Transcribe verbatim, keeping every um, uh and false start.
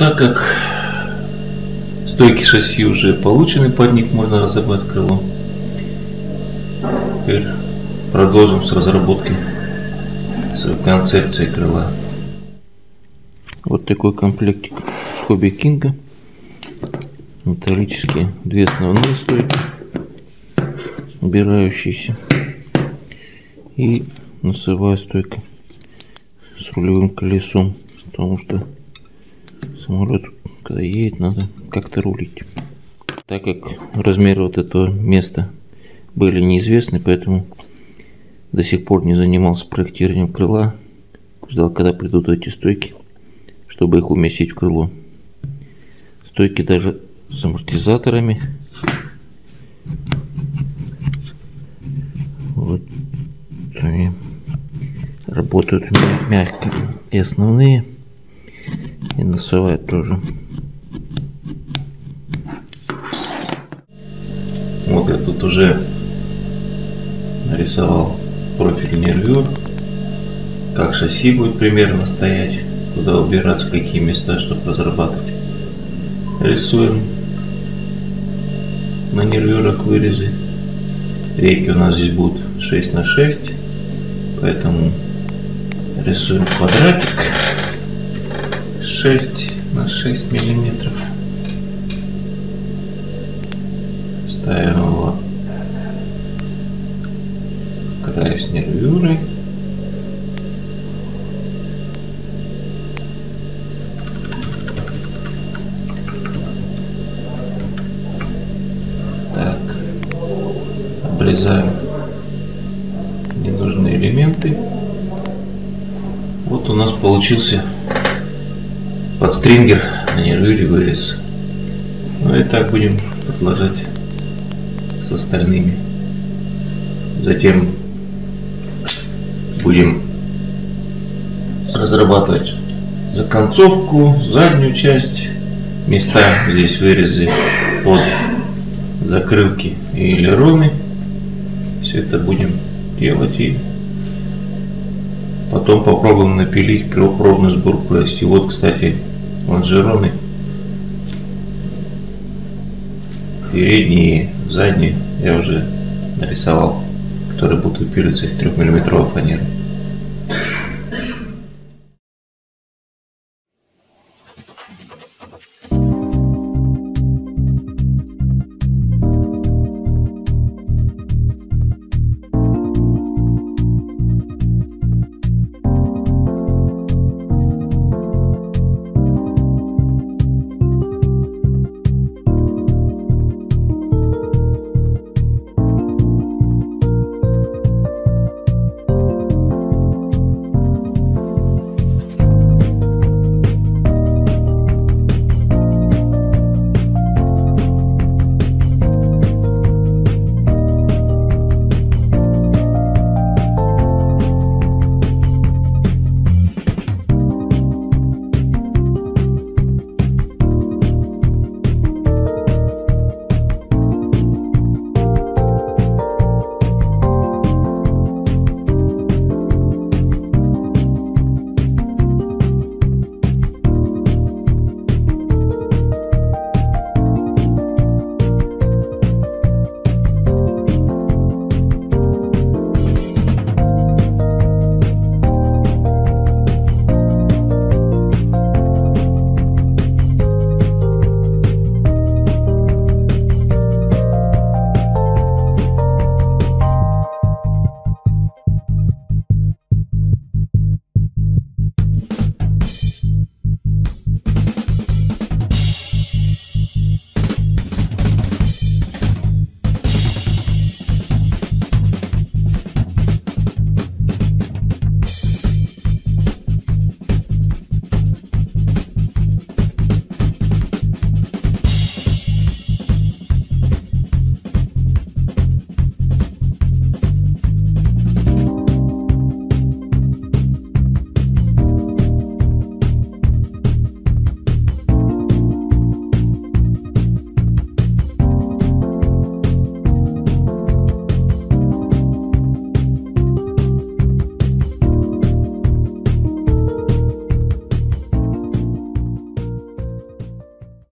Так как стойки шасси уже получены, под них можно разобрать крыло. Теперь продолжим с разработкой своей концепции крыла. Вот такой комплектик с Hobby King. Металлические две основные стойки, убирающиеся, и носовая стойка с рулевым колесом, потому что самолет, когда едет, надо как-то рулить. Так как размеры вот этого места были неизвестны, поэтому до сих пор не занимался проектированием крыла. Ждал, когда придут эти стойки, чтобы их уместить в крыло. Стойки даже с амортизаторами. Вот они работают мягко. И основные, и носовая тоже. Вот я тут уже нарисовал профиль нервюр, как шасси будет примерно стоять, куда убираться, в какие места, чтобы разрабатывать. Рисуем на нервюрах вырезы. Рейки у нас здесь будут шесть на шесть, поэтому рисуем квадратик шесть на шесть миллиметров. Ставим его к краю с нервюрой. Так, обрезаем ненужные элементы. Вот у нас получился подстрингер на нервюре вырез. Ну и так будем продолжать с остальными. Затем будем разрабатывать законцовку, заднюю часть, места здесь вырезы под закрылки и элероны. Все это будем делать и потом попробуем напилить пробную сборку провести. Вот, кстати, лонжероны передние и задние я уже нарисовал, которые будут выпиливаться из трёхмиллиметровой фанеры.